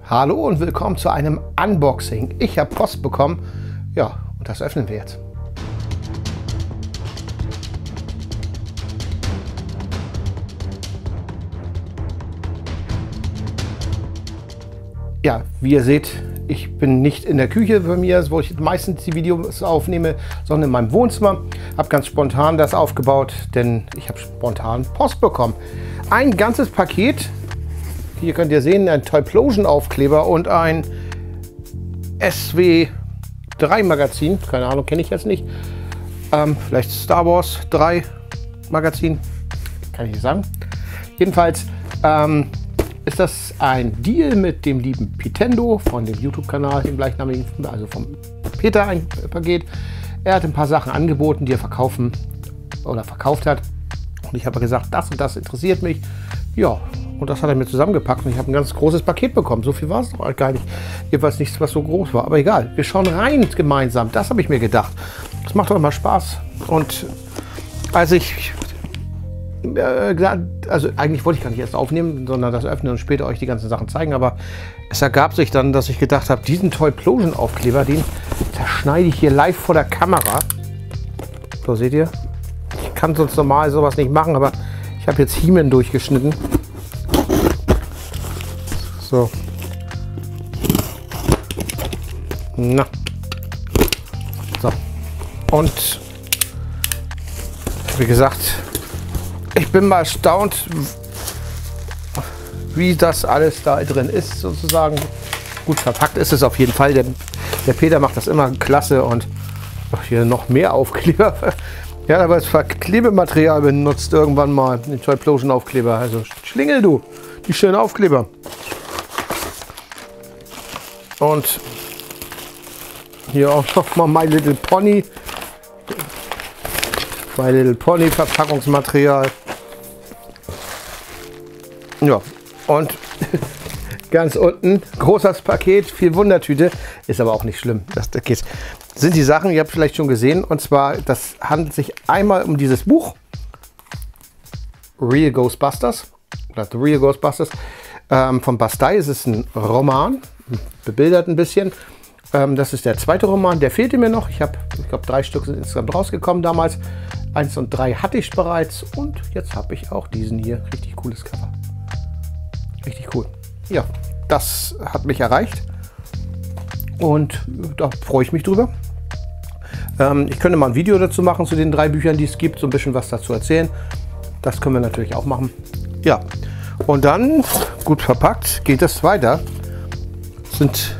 Hallo und willkommen zu einem Unboxing. Ich habe Post bekommen, ja, und das öffnen wir jetzt. Ja, wie ihr seht, ich bin nicht in der Küche bei mir, wo ich meistens die Videos aufnehme, sondern in meinem Wohnzimmer. Habe ganz spontan das aufgebaut, denn ich habe spontan Post bekommen. Ein ganzes Paket. Hier könnt ihr sehen, ein Toyplosion Aufkleber und ein SW3 Magazin. Keine Ahnung, kenne ich jetzt nicht. Vielleicht Star Wars 3 Magazin. Kann ich nicht sagen. Jedenfalls ist das ein Deal mit dem lieben Pitendo von dem YouTube-Kanal, dem gleichnamigen, also vom Peter, ein Paket. Er hat ein paar Sachen angeboten, die er verkauft hat. Und ich habe gesagt, das und das interessiert mich. Ja, und das hat er mir zusammengepackt und ich habe ein ganz großes Paket bekommen. So viel war es doch gar nicht. Jedenfalls nichts, was so groß war. Aber egal, wir schauen rein gemeinsam. Das habe ich mir gedacht. Das macht doch immer Spaß. Und als ich also eigentlich wollte ich gar nicht erst aufnehmen, sondern das öffnen und später euch die ganzen Sachen zeigen. Aber es ergab sich dann, dass ich gedacht habe, diesen Toyplosion Aufkleber, den zerschneide ich hier live vor der Kamera. So, seht ihr? Ich kann sonst normal sowas nicht machen, aber ich habe jetzt He-Man durchgeschnitten. So. Na. So. Und wie gesagt, ich bin mal erstaunt, wie das alles da drin ist, sozusagen. Gut verpackt ist es auf jeden Fall, denn der Peter macht das immer klasse und hier noch mehr Aufkleber. Ja, aber das Klebematerial benutzt irgendwann mal den Toyplosion Aufkleber. Also Schlingel du, die schönen Aufkleber. Und hier auch noch mal My Little Pony. My Little Pony Verpackungsmaterial. Ja, und ganz unten großes Paket, viel Wundertüte, ist aber auch nicht schlimm. Das sind die Sachen, ihr habt vielleicht schon gesehen, und zwar, das handelt sich einmal um dieses Buch Real Ghostbusters oder The Real Ghostbusters von Bastei. Es ist ein Roman, bebildert ein bisschen. Das ist der zweite Roman, der fehlte mir noch. Ich glaube 3 Stück sind insgesamt rausgekommen damals. 1 und 3 hatte ich bereits und jetzt habe ich auch diesen hier. Richtig cooles Cover. Richtig cool. Ja, das hat mich erreicht und da freue ich mich drüber. Ich könnte mal ein Video dazu machen zu den 3 Büchern, die es gibt, so ein bisschen was dazu erzählen. Das können wir natürlich auch machen. Ja, und dann, gut verpackt, geht es weiter. Das sind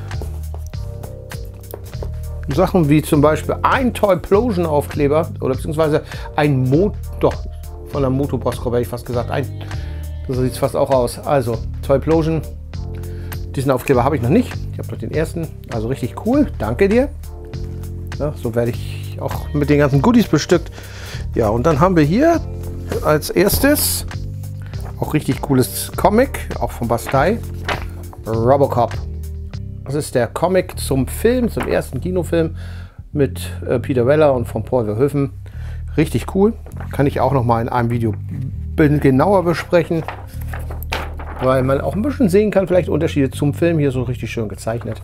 Sachen wie zum Beispiel ein Toyplosion Aufkleber oder beziehungsweise ein von der Motoboss, hätte ich fast gesagt. So sieht es fast auch aus. Also Toyplosion, diesen Aufkleber habe ich noch nicht. Ich habe noch den ersten. Also richtig cool. Danke dir. Ja, so werde ich auch mit den ganzen Goodies bestückt. Ja, und dann haben wir hier als erstes auch richtig cooles Comic, auch von Bastei. Robocop. Das ist der Comic zum Film, zum ersten Kinofilm mit Peter Weller und von Paul Verhoeven. Richtig cool. Kann ich auch noch mal in einem Video genauer besprechen, weil man auch ein bisschen sehen kann, vielleicht Unterschiede zum Film. Hier so richtig schön gezeichnet.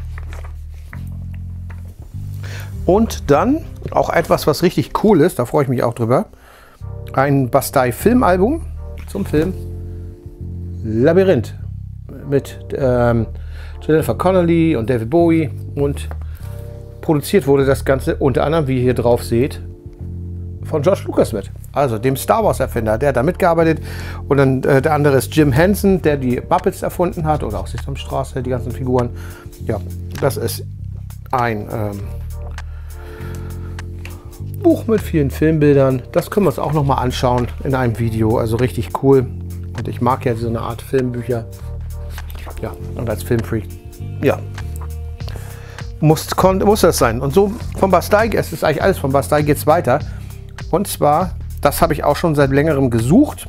Und dann auch etwas, was richtig cool ist, da freue ich mich auch drüber. Ein Bastei Filmalbum zum Film Labyrinth mit Jennifer Connelly und David Bowie, und produziert wurde das Ganze unter anderem, wie ihr hier drauf seht, von George Lucas mit, also dem Star Wars Erfinder, der hat da mitgearbeitet. Und dann der andere ist Jim Henson, der die Muppets erfunden hat oder auch Sesamstraße, die ganzen Figuren. Ja, das ist ein Buch mit vielen Filmbildern. Das können wir uns auch noch mal anschauen in einem Video, also richtig cool. Und ich mag ja so eine Art Filmbücher. Ja, und als Filmfreak, ja, muss das sein. Und so von Bastei, es ist eigentlich alles von Bastei, geht es weiter. Und zwar, das habe ich auch schon seit längerem gesucht,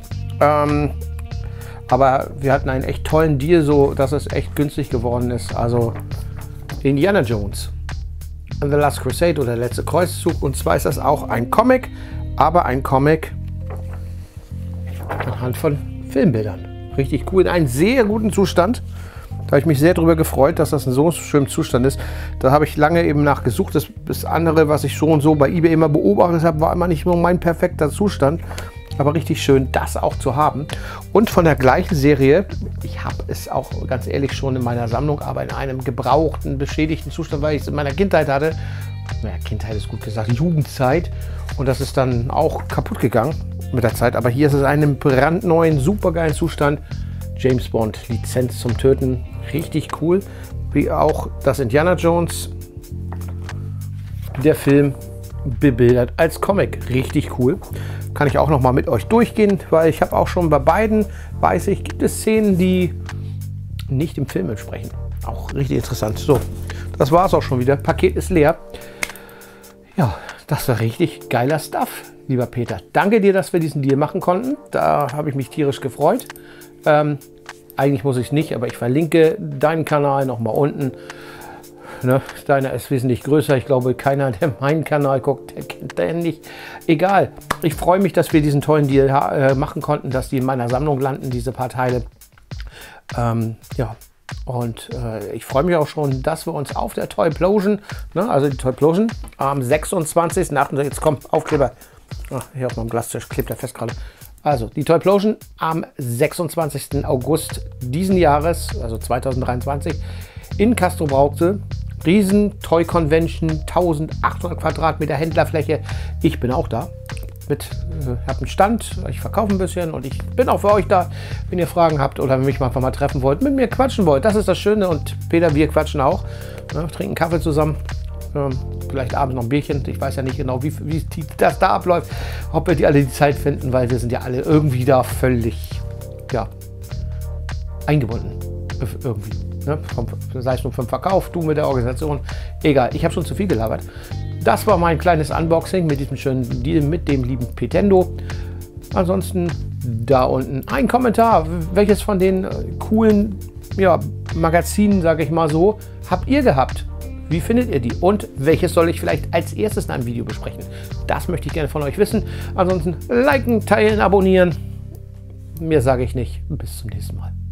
aber wir hatten einen echt tollen Deal, so dass es echt günstig geworden ist. Also Indiana Jones and the Last Crusade oder der letzte Kreuzzug. Und zwar ist das auch ein Comic, aber ein Comic anhand von Filmbildern. Richtig cool, in einem sehr guten Zustand. Da habe ich mich sehr darüber gefreut, dass das in so schönem Zustand ist. Da habe ich lange eben nachgesucht. Das andere, was ich so und so bei eBay immer beobachtet habe, war immer nicht nur mein perfekter Zustand. Aber richtig schön, das auch zu haben. Und von der gleichen Serie, ich habe es auch ganz ehrlich schon in meiner Sammlung, aber in einem gebrauchten, beschädigten Zustand, weil ich es in meiner Kindheit hatte. Naja, Kindheit ist gut gesagt, Jugendzeit. Und das ist dann auch kaputt gegangen mit der Zeit. Aber hier ist es in einem brandneuen, supergeilen Zustand. James Bond, Lizenz zum Töten. Richtig cool. Wie auch das Indiana Jones. Der Film bebildert als Comic. Richtig cool. Kann ich auch noch mal mit euch durchgehen, weil ich habe auch schon bei beiden, weiß ich, gibt es Szenen, die nicht im Film entsprechen. Auch richtig interessant. So, das war es auch schon wieder. Paket ist leer. Ja, das war richtig geiler Stuff, lieber Peter. Danke dir, dass wir diesen Deal machen konnten. Da habe ich mich tierisch gefreut. Eigentlich muss ich es nicht, aber ich verlinke deinen Kanal noch mal unten. Ne, deiner ist wesentlich größer. Ich glaube, keiner, der meinen Kanal guckt, der kennt den nicht. Egal. Ich freue mich, dass wir diesen tollen Deal machen konnten, dass die in meiner Sammlung landen, diese paar Teile. Ja, und ich freue mich auch schon, dass wir uns auf der Toyplosion, ne, also die Toyplosion, am 26. Jetzt kommt Aufkleber. Ach, hier auf meinem Glastisch klebt er fest gerade. Also die Toyplosion am 26. August diesen Jahres, also 2023, in Castrop-Rauxel. Riesen Toy Convention, 1800 Quadratmeter Händlerfläche. Ich bin auch da. Ich habe einen Stand, ich verkaufe ein bisschen und ich bin auch für euch da, wenn ihr Fragen habt oder mich einfach mal treffen wollt, mit mir quatschen wollt. Das ist das Schöne und Peter, wir quatschen auch. Wir trinken Kaffee zusammen, vielleicht abends noch ein Bierchen. Ich weiß ja nicht genau, wie das da abläuft, ob wir die alle die Zeit finden, weil wir sind ja alle irgendwie da völlig, ja, eingebunden. Irgendwie. Ne? Sei es nur vom Verkauf, du mit der Organisation. Egal, ich habe schon zu viel gelabert. Das war mein kleines Unboxing mit diesem schönen Deal mit dem lieben Petendo. Ansonsten da unten ein Kommentar. Welches von den coolen Magazinen, sage ich mal so, habt ihr gehabt? Wie findet ihr die? Und welches soll ich vielleicht als erstes in einem Video besprechen? Das möchte ich gerne von euch wissen. Ansonsten liken, teilen, abonnieren. Mehr sage ich nicht. Bis zum nächsten Mal.